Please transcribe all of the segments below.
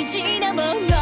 大事なもの忘れ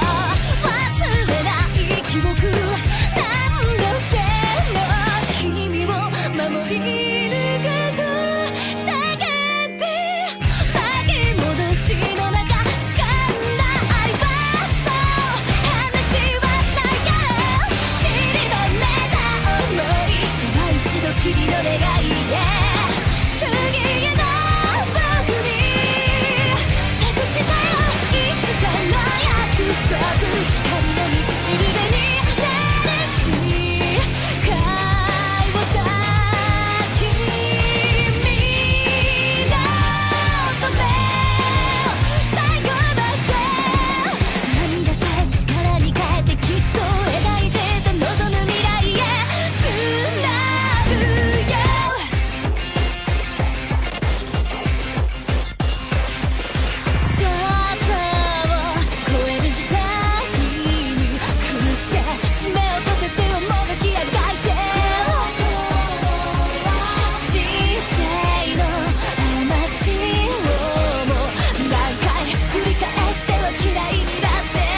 ない記憶何度でも君を守り抜くと叫んで巻き戻しの中掴んだ愛はそう話はしないから散りばめた想い今一度君の願いで次への僕に託したよいつかの約束光の道しるべになる誓いをさ君のため最後まで涙さえ力に変えてきっと描いてた望む未来へつなぐよ想像を超える時代に狂って爪を立てて面がきあがいて人生の過ちをもう何回繰り返しては嫌いにな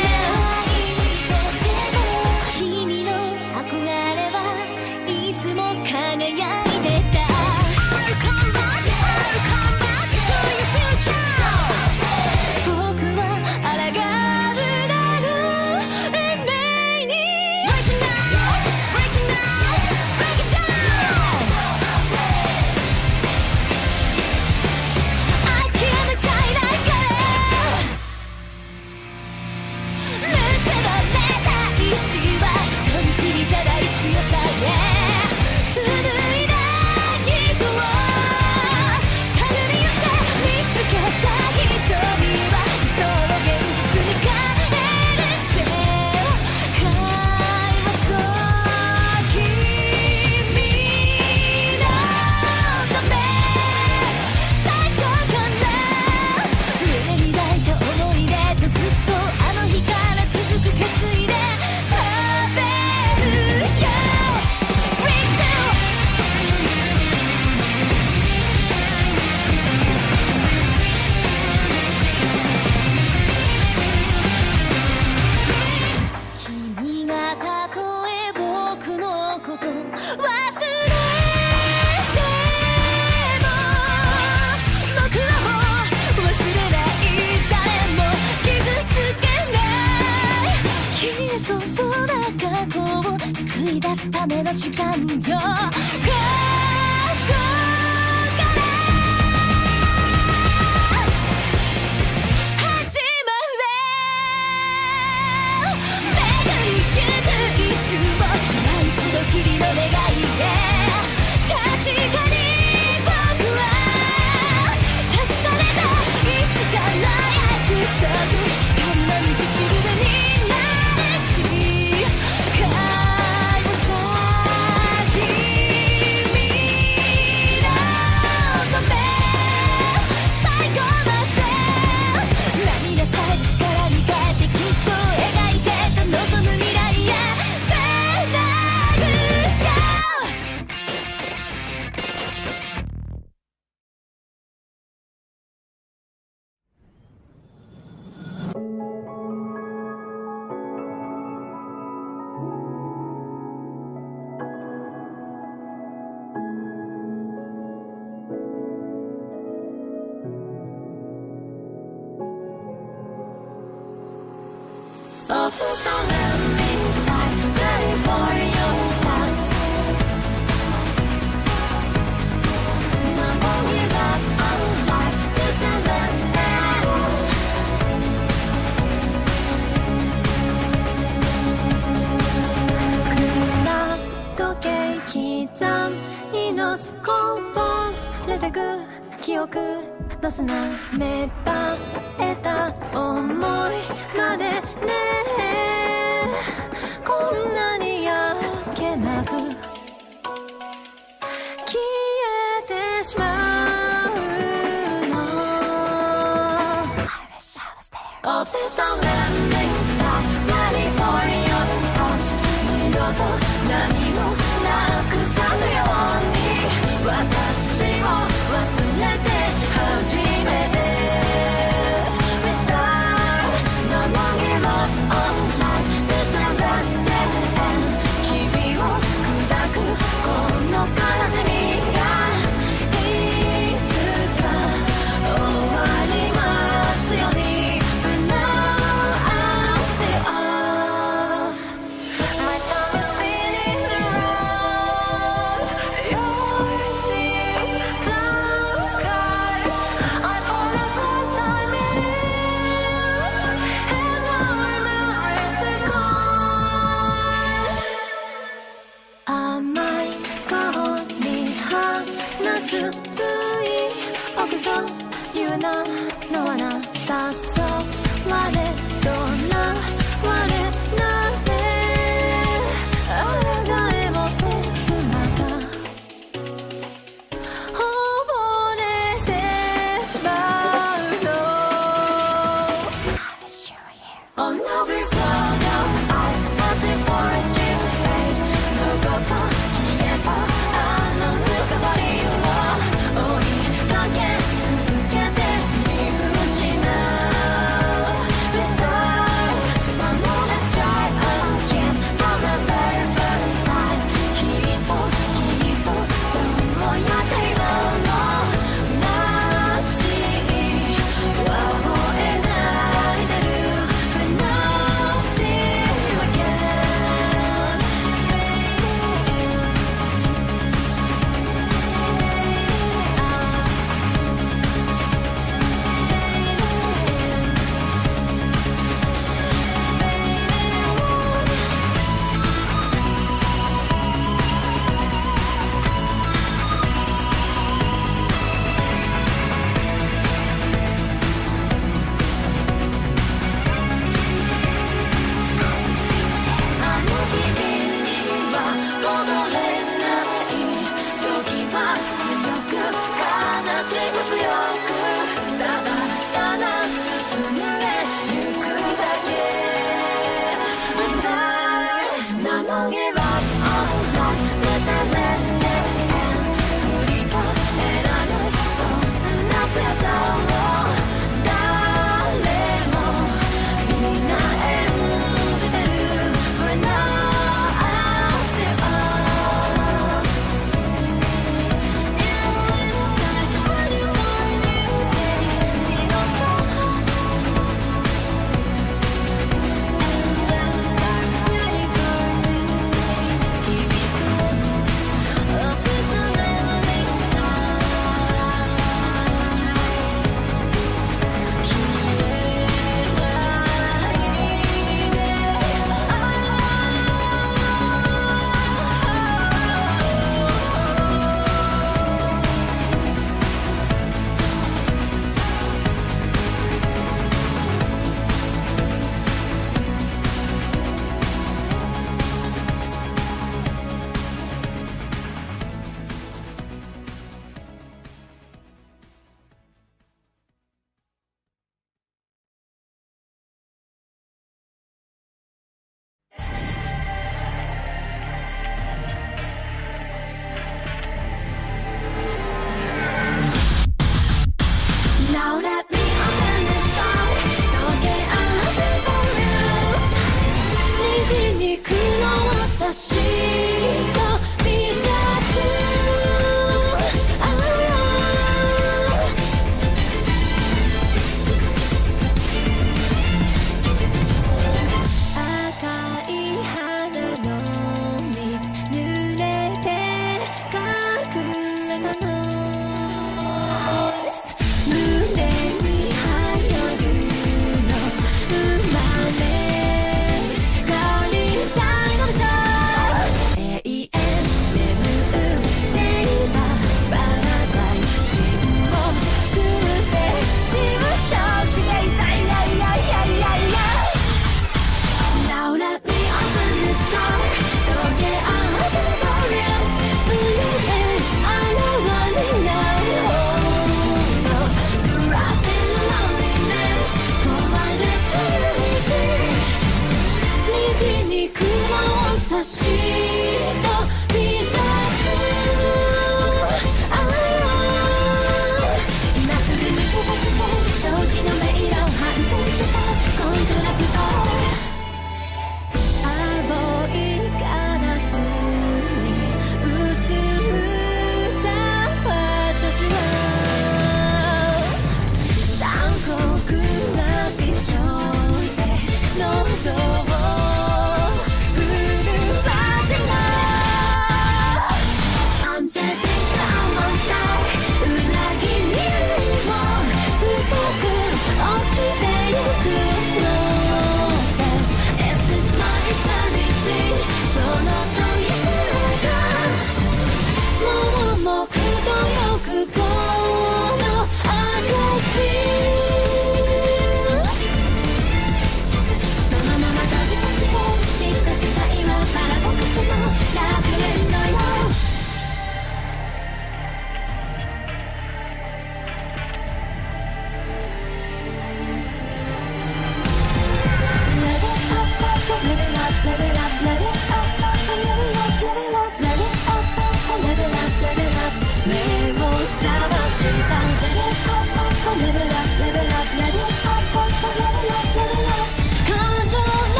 って君の憧れはいつも輝いてた僕は抗うだろう運命に Breaking down Breaking down Breaking down諦めちゃいないからむせられた意志は一人きりじゃない強さへ紡いだ人を手繰り寄せ見つけた瞳は理想の現実に変える世界はそう君のため最初から胸に抱いた思い出とずっとあの日から続く決意で食べるよ Read through君がたとえ僕のこと忘れても僕はもう忘れない誰も傷つけない消えそうな過去を救い出すための時間よここから始まれ巡りゆく一瞬を今一度君の願いで確かに僕は託されたいつかの約束光の道しるべになる誓いをさ君のため最後まで涙さえ力に変えてきっと描いてた望む未来へつなぐよOh, so let me die, ready for your touch. No, won't give up on life, this endless battle. Cool 時計刻む命こぼれてく記憶の砂芽生えた思いまでねこんなに焼けなく消えてしまうの I wish I was there Oh please don't let me die Ready for your touch 二度と何もなくさぬように私を忘れて初めて Restart No そう